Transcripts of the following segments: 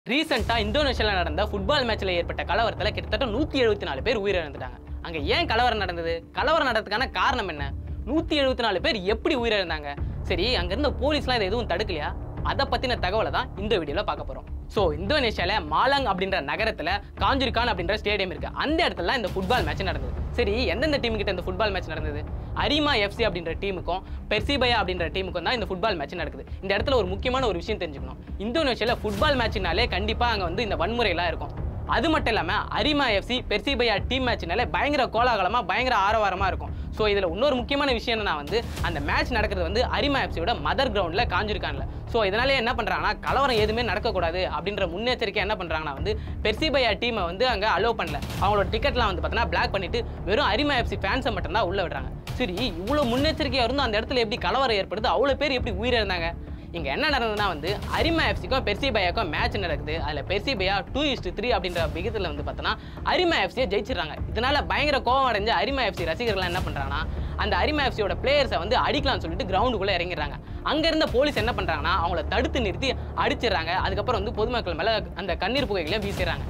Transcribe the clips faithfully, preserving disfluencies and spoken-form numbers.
ரீசெண்டா இந்தோனேஷியால நடந்த ஃபுட்பால் மேட்ச்ல ஏற்பட்ட கலவரத்துல கிட்டத்தட்ட நூத்தி எழுபத்தி நாலு பேர் உயிரிழந்துட்டாங்க. அங்க ஏன் கலவரம் நடந்தது? கலவரம் நடக்கிறதுக்கான காரணம் என்ன? நூத்தி எழுபத்தி நாலு பேர் எப்படி உயிரிழந்தாங்க? சரி, அங்க இருந்த போலீஸ்லாம் இதை எதுவும் தடுக்கலையா? அதை பத்தின தகவலை தான் இந்த வீடியோல பார்க்க போறோம். ஸோ இந்தோனேஷியால மாலங் அப்படின்ற நகரத்துல காஞ்சுரிகான் அப்படின்ற ஸ்டேடியம் இருக்கு. அந்த இடத்துல இந்த ஃபுட்பால் மேட்ச் நடந்தது. சரி, எந்தெந்த டீம் கிட்ட இந்த ஃபுட்பால் மேட்ச் நடந்தது? அரிமா எஃப்சி அப்படின்ற டீமுக்கும் பெர்சிபயா அப்படின்ற டீமுக்கும் தான் இந்த ஃபுட்பால் மேட்ச் நடக்குது. இந்த இடத்துல ஒரு முக்கியமான ஒரு விஷயம் தெரிஞ்சுக்கணும். இந்தோனேஷியால ஃபுட்பால் மேட்ச்னாலே கண்டிப்பா அங்க வந்து இந்த வன்முறையெல்லாம் இருக்கும். அது மட்டும் இல்லாம அரிமா எஃப்சி பெர்சிபயா டீம் மேட்ச்னாலே பயங்கர கோலாகலமா பயங்கர ஆரவாரமா இருக்கும். ஸோ இதுல இன்னொரு முக்கியமான விஷயம் என்னன்னா வந்து அந்த மேட்ச் நடக்கிறது வந்து அரிமா எஃப்சியோட மதர் கிரவுண்ட்ல காஞ்சுரிகான்ல. ஸோ இதனாலே என்ன பண்றாங்கன்னா கலவரம் எதுவுமே நடக்கக்கூடாது அப்படின்ற முன்னெச்சரிக்கை என்ன பண்றாங்கன்னா வந்து பெர்சிபயா டீமை வந்து அங்க அலோவ் பண்ணல. அவங்களோட டிக்கெட்லாம் வந்து பார்த்தீங்கன்னா பிளாக் பண்ணிட்டு வெறும் அரிமா எஃப்சி ஃபேன்ஸை மட்டும் தான் உள்ள விடுறாங்க. சரி, இவ்வளவு முன்னெச்சரிக்கையா இருந்தும் அந்த இடத்துல எப்படி கலவரம் ஏற்படுது? அவ்வளவு பேர் எப்படி உயிரிழந்தாங்க? இங்க என்ன நடந்ததுன்னா வந்து அரிமா எஃப்சிக்கும் பெர்சிபயாக்கும் மேட்ச் நடக்குது. அதுல பெர்சிபயா டூ இஸ்ட் த்ரீ அப்படின்ற விகிதத்துல வந்து பார்த்தோன்னா அரிமா எஃப்சியை ஜெயிச்சிடறாங்க. இதனால பயங்கர கோவம் அடைஞ்ச அரிமா எஃப்சி ரசிகர்கள் என்ன பண்றாங்கன்னா அந்த அரிமா எஃப்சியோட பிளேயர்ஸை வந்து அடிக்கலாம்னு சொல்லிட்டு கிரவுண்டுக்குள்ள இறங்கிடுறாங்க. அங்க இருந்த போலீஸ் என்ன பண்றாங்கன்னா அவங்கள தடுத்து நிறுத்தி அடிச்சிடறாங்க. அதுக்கப்புறம் வந்து பொதுமக்கள் மேல அந்த கண்ணீர் புகைகளை வீசிடுறாங்க.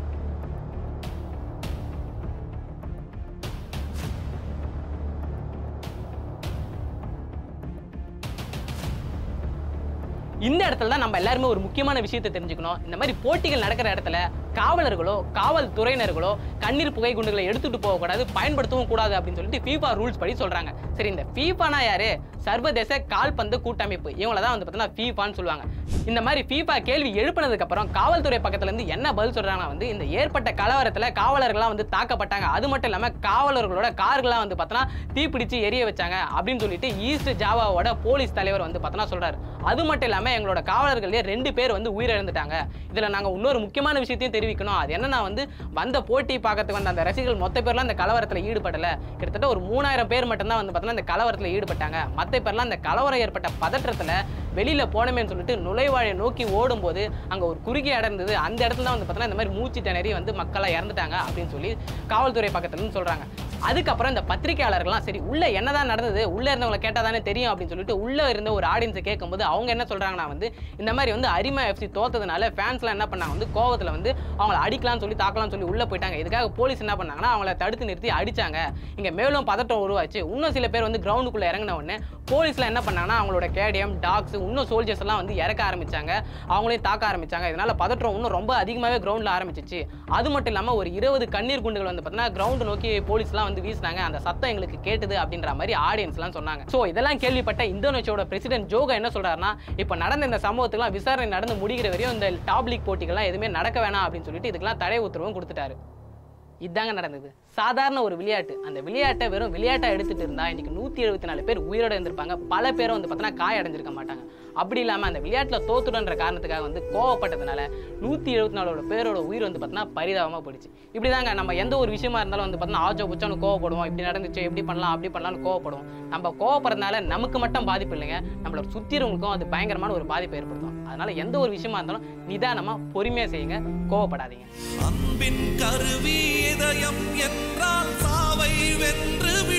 இந்த இடத்துல தான் நம்ம எல்லாருமே ஒரு முக்கியமான விஷயத்தை தெரிஞ்சுக்கணும். இந்த மாதிரி போட்டிகள் நடக்கிற இடத்துல காவலர்களோ காவல்துறையினர்களோ கண்ணீர் புகை குண்டுகளை எடுத்துட்டு போகக்கூடாது, பயன்படுத்தவும் கூடாது அப்படின்னு சொல்லிட்டு ஃபீஃபா ரூல்ஸ் படி சொல்றாங்க. சரி, இந்த ஃபீஃபானா யாரு? சர்வதேச கால்பந்து கூட்டமைப்பு. இவங்கள தான் வந்து பார்த்தீங்கன்னா ஃபீஃபான்னு சொல்லுவாங்க. இந்த மாதிரி ஃபீஃபா கேள்வி எழுப்பினதுக்கு அப்புறம் காவல்துறை பக்கத்துல இருந்து என்ன பதில் சொல்றாங்கன்னா வந்து இந்த ஏற்பட்ட கலவரத்துல காவலர்கள்லாம் வந்து தாக்கப்பட்டாங்க. அது மட்டும் இல்லாம காவலர்களோட கார்கள்லாம் வந்து பார்த்தோன்னா தீப்பிடிச்சு எரிய வச்சாங்க அப்படின்னு சொல்லிட்டு ஈஸ்ட் ஜாவாவோட போலீஸ் தலைவர் வந்து பார்த்தோன்னா சொல்றாரு. அது மட்டும் இல்லாம எங்களோட காவலர்களே ரெண்டு பேர் வந்து உயிரிழந்துட்டாங்க. இதுல நாங்க இன்னொரு முக்கியமான விஷயத்தையும் தெரிவிக்கணும். அது என்னன்னா வந்து வந்த போட்டி பார்க்கறதுக்கு வந்த அந்த ரசிகர்கள் மொத்த பேர்லாம் அந்த கலவரத்துல ஈடுபடல. கிட்டத்தட்ட ஒரு மூணாயிரம் பேர் மட்டும் தான் வந்து பார்த்தோன்னா இந்த கலவரத்துல ஈடுபட்டாங்க. மற்ற பேர்லாம் அந்த கலவரம் ஏற்பட்ட பதற்றத்துல வெளியில போனமேன்னு சொல்லிட்டு நுழைவாயை நோக்கி ஓடும் போது அங்க ஒரு குறுகிய இடம் இருந்தது. அந்த இடத்துல வந்து பார்த்தோன்னா இந்த மாதிரி மூச்சு திணறி வந்து மக்களா இறந்துட்டாங்க அப்படின்னு சொல்லி காவல்துறை பக்கத்துல இருந்து சொல்றாங்க. அதுக்கப்புறம் இந்த பத்திரிகையாளர்கள்லாம் சரி உள்ள என்னதான் நடந்தது, உள்ள இருந்தவங்களை கேட்டா தானே தெரியும் அப்படின்னு சொல்லிட்டு உள்ள இருந்த ஒரு ஆடியன்ஸை கேட்கும்போது அவங்க என்ன சொல்றாங்கன்னா வந்து இந்த மாதிரி வந்து அரிமா எஃப்சி தோத்ததுனால ஃபேன்ஸ்லாம் என்ன பண்ணாங்க வந்து கோவத்துல வந்து அவங்களை அடிக்கலாம்னு சொல்லி தாக்கலாம்னு சொல்லி உள்ள போயிட்டாங்க. இதுக்காக போலீஸ் என்ன பண்ணாங்கன்னா அவங்கள தடுத்து நிறுத்தி அடிச்சாங்க. இங்க மேலும் பதட்டம் உருவாச்சு. இன்னும் சில பேர் வந்து கிரவுண்டுக்குள்ள இறங்கின உடனே போலீஸ்ல என்ன பண்ணாங்கன்னா அவங்களோட கேடிஎம் டாக்ஸ் இன்னும் சோல்ஜர்ஸ் எல்லாம் வந்து இறக்க ஆரம்பிச்சாங்க. அவங்களையும் தாக்க ஆரம்பிச்சாங்க. இதனால பதற்றம் இன்னும் ரொம்ப அதிகமாகவே கிரவுண்ட்ல ஆரம்பிச்சிச்சு. அது மட்டும் இல்லாம ஒரு இருபது கண்ணீர் குண்டுகள் வந்து பார்த்தீங்கன்னா கிரவுண்ட் நோக்கி போலீஸ்லாம் வந்து வீசினாங்க. அந்த சத்தம் எங்களுக்கு கேட்டது அப்படின்ற மாதிரி ஆடியன்ஸ் எல்லாம் சொன்னாங்க. சோ இதெல்லாம் கேள்விப்பட்ட இந்தோனேஷியாவோட பிரசிடென்ட் ஜோகா என்ன சொல்றாருன்னா இப்ப நடந்த இந்த சம்பவத்துக்குலாம் விசாரணை நடந்து முடிகிற வரையும் இந்த டாப் லீக் போட்டிகள்லாம் எதுவுமே நடக்க வேணாம் அப்படின்னு சொல்லிட்டு இதுக்கெல்லாம் தடை உத்தரவும் கொடுத்துட்டாரு. இதாங்க நடந்தது. சாதாரண ஒரு விளையாட்டு. அந்த விளையாட்டை வெறும் விளையாட்டை எடுத்துட்டு இருந்தா இன்னைக்கு நூத்தி எழுபத்தி நாலு பேர் உயிரோட இருந்திருப்பாங்க. பல பேரும் வந்து பார்த்தீங்கன்னா காய அடைஞ்சிருக்க மாட்டாங்க. அப்படி இல்லாம அந்த விளையாட்டுல தோத்துடன்ற காரணத்துக்காக வந்து கோவப்பட்டதுனால நூத்தி எழுபத்தி நாலோட பேரோட உயிர் வந்து பார்த்தீங்கன்னா பரிதாபமா போயிடுச்சு. இப்படிதாங்க நம்ம எந்த ஒரு விஷயமா இருந்தாலும் வந்து பார்த்தீங்கன்னா ஆஜோ புச்சான்னு கோவப்படுவோம். இப்படி நடந்துச்சு, எப்படி பண்ணலாம் அப்படி பண்ணலாம்னு கோவப்படுவோம். நம்ம கோவப்படுறதுனால நமக்கு மட்டும் பாதிப்பு இல்லைங்க, நம்மளோட சுத்திரவங்களுக்கும் அது பயங்கரமான ஒரு பாதிப்பை ஏற்படுத்தும். அதனால எந்த ஒரு விஷயமா இருந்தாலும் நிதானமா பொறுமையா செய்யுங்க, கோவப்படாதீங்க. அன்பின் கருவி இதயம் என்றால் சாவை வென்று